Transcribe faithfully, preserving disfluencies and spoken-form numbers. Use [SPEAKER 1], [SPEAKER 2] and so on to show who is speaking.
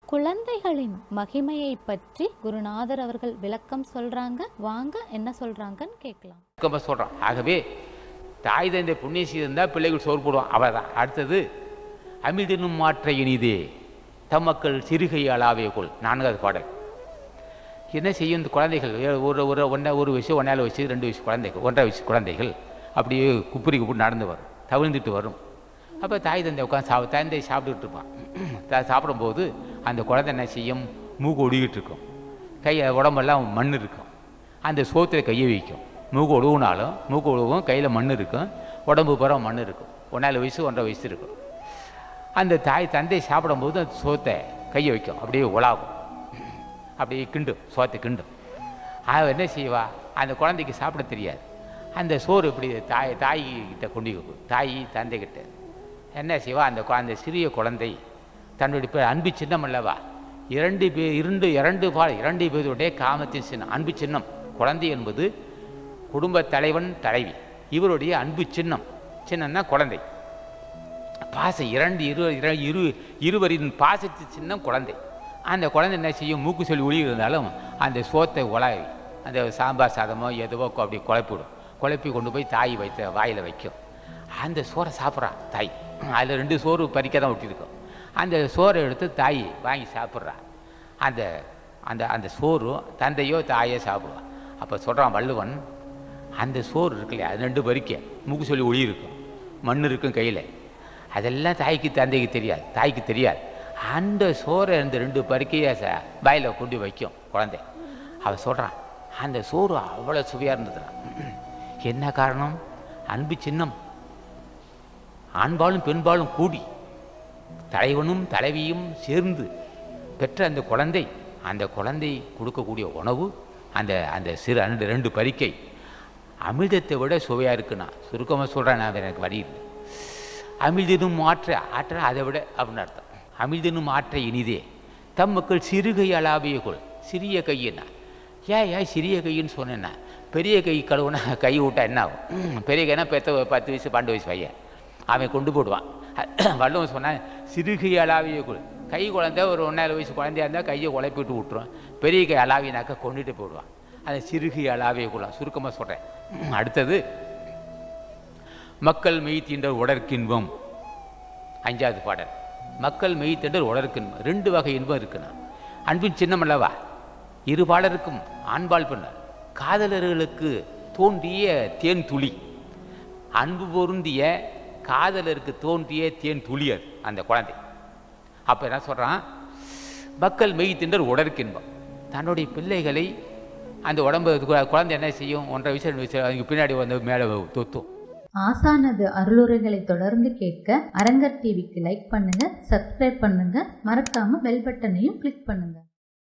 [SPEAKER 1] குழந்தைகளின் மகிமையை பற்றி குருநாதர் அவர்கள் விளக்கம் சொல்றாங்க. வாங்க என்ன சொல்றாங்கன்னு கேட்கலாம்.
[SPEAKER 2] சொல்றான். ஆகவே தாய் தந்தை புண்ணிய செய்திருந்தா பிள்ளைகள் சோறு போடுவான். அவதான். அடுத்தது அமிழ்தினும் மாற்ற இனிதே தம்மக்கள் சிறுகை அளாவே கொள். நான்காவது பாடல். என்ன செய்யும் இந்த குழந்தைகள்? ஒரு ஒரு ஒன்றரை ஒரு வயசு ஒன்றாவது வயசு ரெண்டு வயசு குழந்தைகள் ஒன்றரை வயசு குழந்தைகள் அப்படியே குப்புரி குப்புரி நடந்து வரும், தவிழ்ந்துட்டு வரும். அப்போ தாய் தந்தை உட்காந்து சாப்பிட தந்தை சாப்பிட்டுக்கிட்டு இருப்பான். சாப்பிடும்போது அந்த குழந்தை என்ன செய்யும்? மூக்கு ஒடுகிட்டு இருக்கும், கை உடம்பெல்லாம் மண் இருக்கும். அந்த சோத்தில் கையை வைக்கும். மூக்கு ஒழுகுனாலும் மூக்கு ஒழுகும், கையில் மண் இருக்கும், உடம்பு பூரா மண் இருக்கும். ஒன்றாவது வயசு ஒன்றரை வயசு இருக்கும். அந்த தாய் தந்தை சாப்பிடும்போது அந்த சோத்தை கையை வைக்கும், அப்படியே உலாகும், அப்படியே கிண்டும், சோத்தை கிண்டும். அவ என்ன செய்வா? அந்த குழந்தைக்கு சாப்பிட தெரியாது. அந்த சோறு இப்படி தாய் தாய்கிட்ட கொண்டு தாய் தந்தைக்கிட்ட என்ன செய்வா? அந்த அந்த சிறிய குழந்தை தன்னுடைய பேர் அன்பு சின்னம் அல்லவா, இரண்டு பேர் இரண்டு இரண்டு பால் இரண்டு பேருடைய காமத்தின் சின்னம் அன்பு சின்னம். குழந்தை என்பது குடும்ப தலைவன் தலைவி, இவருடைய அன்பு சின்னம். சின்னம்னா குழந்தை. பாசம் இரண்டு இரு இரு இருவரின் பாசத்து சின்னம் குழந்தை. அந்த குழந்தை என்ன செய்யும்? மூக்கு சொல்லி ஒளி இருந்தாலும் அந்த சோத்தை உலாவி அந்த சாம்பார் சாதமோ எதுவோ அப்படி குழப்பிவிடும். குழப்பி கொண்டு போய் தாய் வைத்த வாயில் வைக்கும். அந்த சோறை சாப்பிட்றான் தாய். அதில் ரெண்டு சோறு பறிக்க தான் விட்டிருக்கோம். அந்த சோறை எடுத்து தாய் வாங்கி சாப்பிட்றான். அந்த அந்த அந்த சோறு தந்தையோ தாயோ சாப்பிடுவான். அப்போ சொல்கிறான் வள்ளுவன், அந்த சோறு இருக்கு இல்லையா, அது ரெண்டு பறிக்க மூக்கு சொல்லி ஒளி இருக்கும், மண் இருக்கும் கையில். அதெல்லாம் தாய்க்கு தந்தைக்கு தெரியாது, தாய்க்கு தெரியாது. அந்த சோறை அந்த ரெண்டு பறிக்கையை ச வாயில் கொண்டு வைக்கும் குழந்தை. அவன் சொல்கிறான், அந்த சோறு அவ்வளோ சுவையாக இருந்ததுதான். என்ன காரணம்? அன்பு சின்னம். ஆண்பாலும் பெண்பாலும் கூடி தலைவனும் தலைவியும் சேர்ந்து பெற்ற அந்த குழந்தை, அந்த குழந்தை கொடுக்கக்கூடிய உணவு அந்த அந்த சிறு அந்த ரெண்டு பறிக்கை அமிர்தத்தை விட சுவையாக இருக்குண்ணா. சுருக்கமாக சொல்கிறேன், நான் எனக்கு வழி இல்லை. அமிழ்தினும் ஆற்ற ஆற்ற அதை விட அப்படின்னு அர்த்தம். அமிழ்தினும் ஆற்ற இனிதே தம் மக்கள் சிறுகை அளாவிய கொள். சிறிய கையின்னா ஏன் ஏன் சிறிய கையின்னு சொன்னேன்னா, பெரிய கை கழுவுனா கை விட்டா என்ன ஆகும்? பெரிய கைனா பெத்த பத்து வயசு பன்னெண்டு வயசு பையன் அவன் கொண்டு போடுவான். வள்ளுவன் சொன்னான் சிறுகை அளாவிய கொள். கை குழந்தை ஒரு ஒன்றாவது வயசு குழந்தையா இருந்தால் கையை உழைப்பிட்டு விட்டுருவான். பெரிய கை அளாவினாக்கா கொண்டுட்டு போடுவான். அந்த சிறுகை அளாவிய கொள்ளாம். சுருக்கமாக சொல்கிறேன். அடுத்தது மக்கள் மெய் தீண்டர் உடற்கின்பம். அஞ்சாவது பாடல். மக்கள் மெய் தீண்டர் உடற்கின்பம். ரெண்டு வகை இன்பம் இருக்குண்ணா. அன்பின் சின்னம் அல்லவா, இரு பாலருக்கும் ஆண்பால் பெண்ணார் காதலர்களுக்கு தோன்றிய தேன் துளி. அன்பு பொருந்திய காதலருக்கு தோன்றிய தேன் துளியர் அந்த குழந்தை. அப்போ என்ன சொல்கிறான்? மக்கள் மெய் திண்டர் உடற்கின்பம். தன்னுடைய பிள்ளைகளை அந்த உடம்பு குழந்தை என்ன செய்யும்? ஒன்றரை வயசு ரெண்டு வயசு அதுக்கு பின்னாடி வந்து மேலே தொத்தும்.
[SPEAKER 1] ஆசானது அருளுரைகளை தொடர்ந்து கேட்க அரங்கர் டிவிக்கு லைக் பண்ணுங்க, சப்ஸ்கிரைப் பண்ணுங்க, மறக்காம பெல் பட்டனையும் கிளிக் பண்ணுங்க.